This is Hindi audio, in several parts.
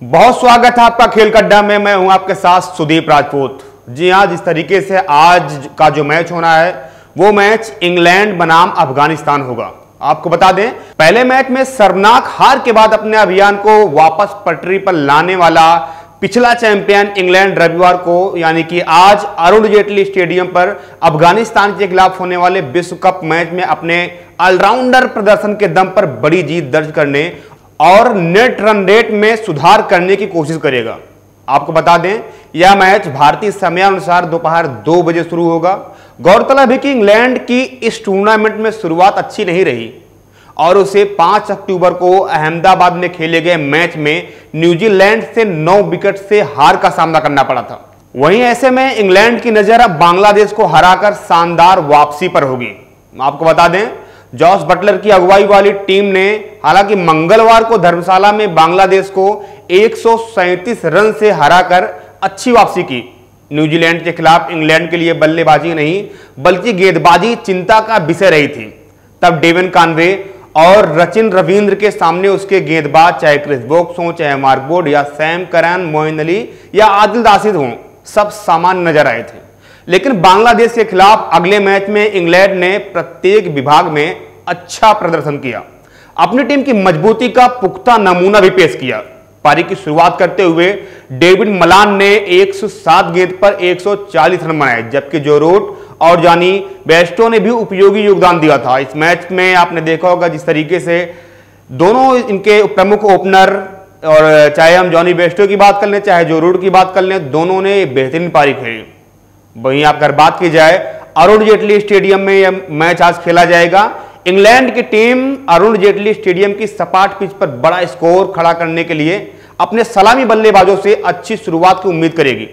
बहुत स्वागत है आपका खेल कड्डा में। मैं हूं आपके साथ सुदीप राजपूत। जी हां, जिस तरीके से आज का जो मैच होना है वो मैच इंग्लैंड बनाम अफगानिस्तान होगा। आपको बता दें, पहले मैच में शर्मनाक हार के बाद अपने अभियान को वापस पटरी पर लाने वाला पिछला चैंपियन इंग्लैंड रविवार को यानी कि आज अरुण जेटली स्टेडियम पर अफगानिस्तान के खिलाफ होने वाले विश्व कप मैच में अपने ऑलराउंडर प्रदर्शन के दम पर बड़ी जीत दर्ज करने और नेट रन रेट में सुधार करने की कोशिश करेगा। आपको बता दें, यह मैच भारतीय समयानुसार दोपहर 2 बजे शुरू होगा। गौरतलब है कि इंग्लैंड की इस टूर्नामेंट में शुरुआत अच्छी नहीं रही और उसे 5 अक्टूबर को अहमदाबाद में खेले गए मैच में न्यूजीलैंड से 9 विकेट से हार का सामना करना पड़ा था। वहीं ऐसे में इंग्लैंड की नजर अब बांग्लादेश को हराकर शानदार वापसी पर होगी। आपको बता दें, जॉस बटलर की अगुवाई वाली टीम ने हालांकि मंगलवार को धर्मशाला में बांग्लादेश को 137 रन से हराकर अच्छी वापसी की। न्यूजीलैंड के खिलाफ इंग्लैंड के लिए बल्लेबाजी नहीं बल्कि गेंदबाजी चिंता का विषय रही थी। तब डेविन कॉनवे और सचिन रविंद्र के सामने उसके गेंदबाज, चाहे क्रिस वोक्स हो, चाहे मार्क बोर्ड या सैम करन, मोइन अली या आदिल राशिद हों, सब सामान्य नजर आए थे। लेकिन बांग्लादेश के खिलाफ अगले मैच में इंग्लैंड ने प्रत्येक विभाग में अच्छा प्रदर्शन किया, अपनी टीम की मजबूती का पुख्ता नमूना भी पेश किया। पारी की शुरुआत करते हुए डेविड मलान ने 107 गेंद पर 140 रन बनाए, जबकि जो रूट और जॉनी बेस्टो ने भी उपयोगी योगदान दिया था। इस मैच में आपने देखा होगा जिस तरीके से दोनों इनके प्रमुख ओपनर, और चाहे हम जॉनी बेस्टो की बात कर लें चाहे जो रूट की बात कर लें, दोनों ने बेहतरीन पारी खेली। वहीं अगर बात की जाए, अरुण जेटली स्टेडियम में यह मैच आज खेला जाएगा। इंग्लैंड की टीम अरुण जेटली स्टेडियम की सपाट पिच पर बड़ा स्कोर खड़ा करने के लिए अपने सलामी बल्लेबाजों से अच्छी शुरुआत की उम्मीद करेगी।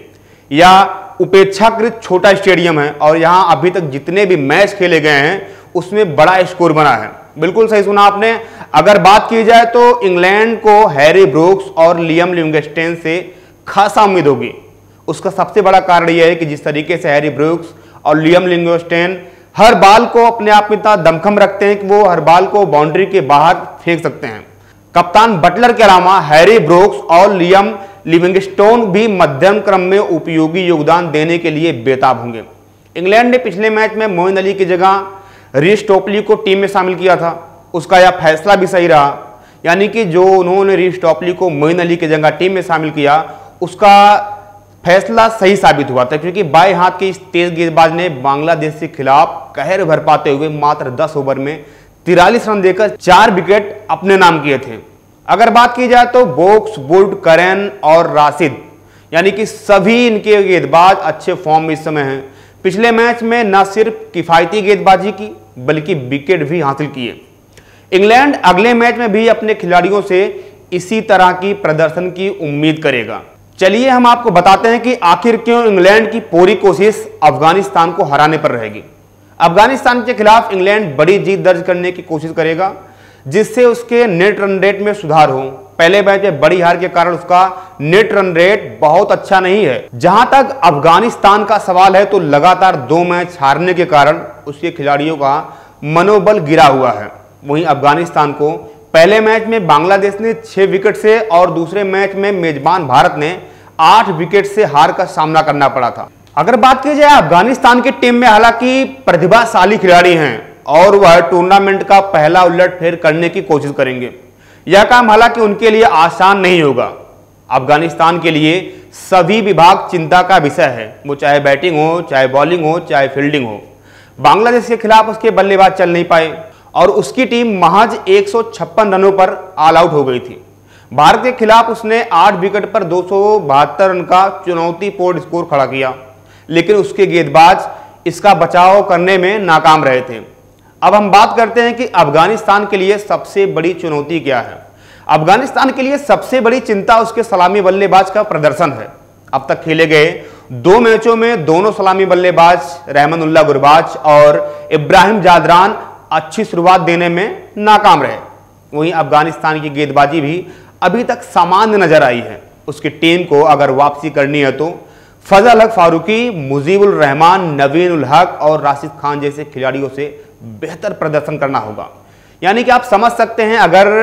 यह उपेक्षाकृत छोटा स्टेडियम है और यहां अभी तक जितने भी मैच खेले गए हैं उसमें बड़ा स्कोर बना है। बिल्कुल सही सुना आपने। अगर बात की जाए तो इंग्लैंड को हैरी ब्रूक्स और लियम लिविंगस्टोन से खासा उम्मीद होगी। उसका सबसे बड़ा कारण यह है कि जिस तरीके से हैरी ब्रूक्स और लियम लिविंगस्टोन हर बाल को अपने आप में इतना दमखम रखते हैं कि वो हर बाल को बाउंड्री के बाहर फेंक सकते हैं। कप्तान बटलर के अलावा हैरी ब्रूक्स और लियम लिविंगस्टोन भी मध्यम क्रम में उपयोगी योगदान देने के लिए बेताब होंगे। इंग्लैंड ने पिछले मैच में मोइन अली की जगह रीस टॉपली को टीम में शामिल किया था। उसका यह फैसला भी सही रहा, यानी कि जो उन्होंने रीस टॉपली को मोइन अली की जगह टीम में शामिल किया उसका फैसला सही साबित हुआ था, क्योंकि बाएं हाथ के इस तेज गेंदबाज ने बांग्लादेश के खिलाफ कहर भर पाते हुए मात्र 10 ओवर में 43 रन देकर 4 विकेट अपने नाम किए थे। अगर बात की जाए तो वोक्स, वुड, करन और राशिद यानी कि सभी इनके गेंदबाज अच्छे फॉर्म में इस समय हैं। पिछले मैच में न सिर्फ किफायती गेंदबाजी की बल्कि विकेट भी हासिल किए। इंग्लैंड अगले मैच में भी अपने खिलाड़ियों से इसी तरह की प्रदर्शन की उम्मीद करेगा। चलिए हम आपको बताते हैं कि आखिर क्यों इंग्लैंड की पूरी कोशिश अफगानिस्तान को हराने पर रहेगी। अफगानिस्तान के खिलाफ इंग्लैंड बड़ी जीत दर्ज करने की कोशिश करेगा जिससे उसके नेट रन रेट में सुधार हो। पहले मैच में बड़ी हार के कारण उसका नेट रन रेट बहुत अच्छा नहीं है। जहां तक अफगानिस्तान का सवाल है तो लगातार 2 मैच हारने के कारण उसके खिलाड़ियों का मनोबल गिरा हुआ है। वहीं अफगानिस्तान को पहले मैच में बांग्लादेश ने 6 विकेट से और दूसरे मैच में मेजबान भारत ने 8 विकेट से हार का सामना करना पड़ा था। अगर बात की जाए अफगानिस्तान की टीम में हालांकि प्रतिभाशाली खिलाड़ी हैं और वह टूर्नामेंट का पहला उलटफेर करने की कोशिश करेंगे। यह काम हालांकि उनके लिए आसान नहीं होगा। अफगानिस्तान के लिए सभी विभाग चिंता का विषय है, वो चाहे बैटिंग हो, चाहे बॉलिंग हो, चाहे फील्डिंग हो। बांग्लादेश के खिलाफ उसके बल्लेबाज चल नहीं पाए और उसकी टीम महज 156 रनों पर ऑल आउट हो गई थी। भारत के खिलाफ उसने 8 विकेट पर 272 रन का चुनौतीपूर्ण स्कोर खड़ा किया, लेकिन उसके गेंदबाज इसका बचाव करने में नाकाम रहे थे। अब हम बात करते हैं कि अफगानिस्तान के लिए सबसे बड़ी चुनौती क्या है। अफगानिस्तान के लिए सबसे बड़ी चिंता उसके सलामी बल्लेबाज का प्रदर्शन है। अब तक खेले गए 2 मैचों में दोनों सलामी बल्लेबाज रहमानुल्लाह गुरबाज और इब्राहिम जादरान अच्छी शुरुआत देने में नाकाम रहे। वहीं अफगानिस्तान की गेंदबाजी भी अभी तक सामान्य नजर आई है। उसकी टीम को अगर वापसी करनी है तो फजल हक फारूकी, मुजीबुर रहमान, नवीन उल हक और राशिद खान जैसे खिलाड़ियों से बेहतर प्रदर्शन करना होगा। यानी कि आप समझ सकते हैं, अगर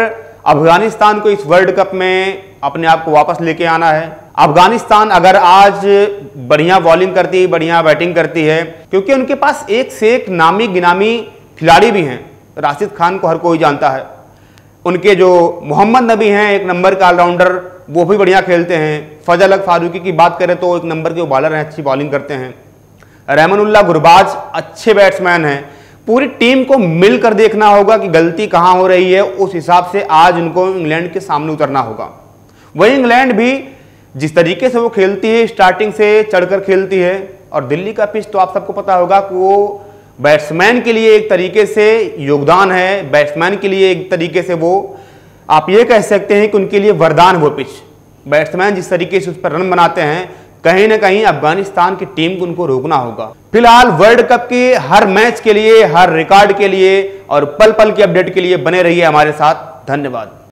अफगानिस्तान को इस वर्ल्ड कप में अपने आप को वापस लेके आना है। अफगानिस्तान अगर आज बढ़िया बॉलिंग करती है, बढ़िया बैटिंग करती है, क्योंकि उनके पास एक से एक नामी गिनामी खिलाड़ी भी हैं। राशिद खान को हर कोई जानता है, उनके जो मोहम्मद नबी हैं एक नंबर का ऑलराउंडर, वो भी बढ़िया खेलते हैं। फजल हक फारूकी की बात करें तो एक नंबर के बॉलर हैं, अच्छी बॉलिंग करते हैं। रहमानुल्लाह गुरबाज अच्छे बैट्समैन हैं। पूरी टीम को मिलकर देखना होगा कि गलती कहां हो रही है, उस हिसाब से आज उनको इंग्लैंड के सामने उतरना होगा। वही इंग्लैंड भी जिस तरीके से वो खेलती है, स्टार्टिंग से चढ़कर खेलती है, और दिल्ली का पिच तो आप सबको पता होगा कि वो बैट्समैन के लिए एक तरीके से योगदान है, बैट्समैन के लिए एक तरीके से वो आप ये कह सकते हैं कि उनके लिए वरदान वो पिच। बैट्समैन जिस तरीके से उस पर रन बनाते हैं, कहीं ना कहीं अफगानिस्तान की टीम को उनको रोकना होगा। फिलहाल वर्ल्ड कप के हर मैच के लिए, हर रिकॉर्ड के लिए और पल पल के अपडेट के लिए बने रहिए हमारे साथ। धन्यवाद।